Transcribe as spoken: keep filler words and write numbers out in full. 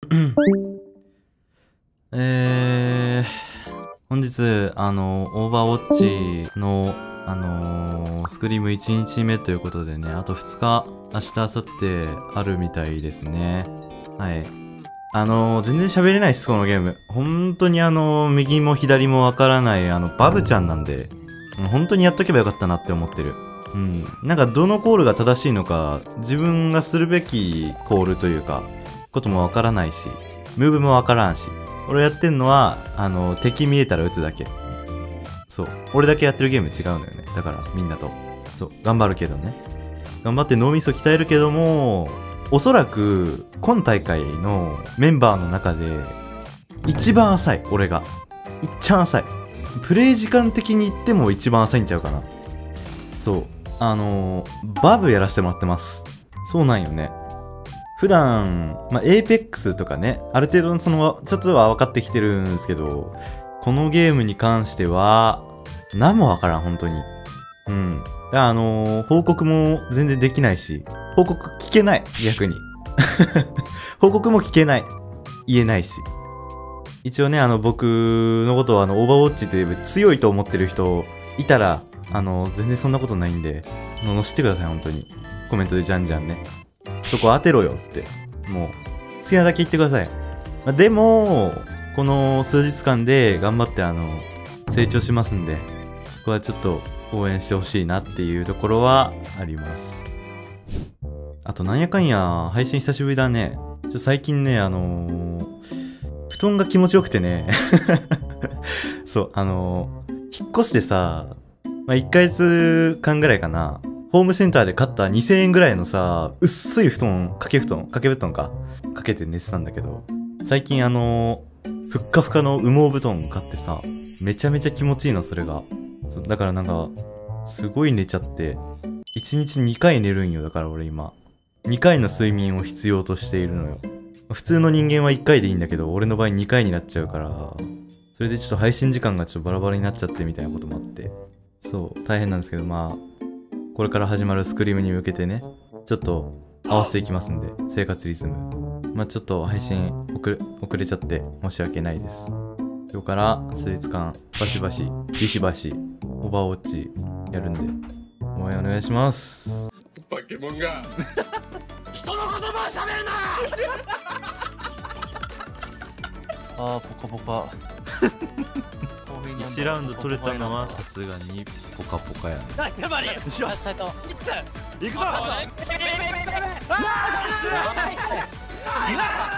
えー、本日、あの、オーバーウォッチの、あのー、スクリームいちにちめということでね、あとふつか、明日、明後日あるみたいですね。はい。あのー、全然喋れないっす、このゲーム。本当にあのー、右も左もわからない、あの、バブちゃんなんで、本当にやっとけばよかったなって思ってる。うん。なんか、どのコールが正しいのか、自分がするべきコールというか、こともわからないし、ムーブもわからんし。俺やってんのは、あの、敵見えたら撃つだけ。そう。俺だけやってるゲーム違うのよね。だから、みんなと。そう。頑張るけどね。頑張って脳みそ鍛えるけども、おそらく、今大会のメンバーの中で、一番浅い。俺が。いっちゃん浅い。プレイ時間的に言っても一番浅いんちゃうかな。そう。あのー、バブやらせてもらってます。そうなんよね。普段、まあ、エーペックスとかね、ある程度その、ちょっとは分かってきてるんですけど、このゲームに関しては、何も分からん、本当に。うん。だからあのー、報告も全然できないし、報告聞けない、逆に。報告も聞けない。言えないし。一応ね、あの、僕のことは、あの、オーバーウォッチって強いと思ってる人いたら、あの、全然そんなことないんで、のの知ってください、本当に。コメントでじゃんじゃんね。そこ当てろよって。もう、好きなだけ言ってください。まあ、でも、この数日間で頑張ってあの、成長しますんで、ここはちょっと応援してほしいなっていうところはあります。あとなんやかんや、配信久しぶりだね。ちょ最近ね、あのー、布団が気持ちよくてね。そう、あのー、引っ越してさ、まあ、いっかげつかんぐらいかな。ホームセンターで買ったにせんえんぐらいのさ、薄い布団、掛け布団、掛け布団か。かけて寝てたんだけど、最近あのー、ふっかふかの羽毛布団買ってさ、めちゃめちゃ気持ちいいの、それが。そうだからなんか、すごい寝ちゃって、いちにちにかい寝るんよ、だから俺今。にかいの睡眠を必要としているのよ。普通の人間はいっかいでいいんだけど、俺の場合にかいになっちゃうから、それでちょっと配信時間がちょっとバラバラになっちゃってみたいなこともあって、そう、大変なんですけど、まあ、これから始まるスクリームに向けてね、ちょっと合わせていきますんで、生活リズム。まあちょっと配信遅れ、遅れちゃって申し訳ないです。今日から数日間、バシバシ、ビシバシ、オーバーウォッチやるんで、応援お願いします。 バケモンが人の言葉を喋るなあー、ポカポカ。 いちラウンド取れたのはさすがにポカポカやね。 よしよし、行くぞ。 うわー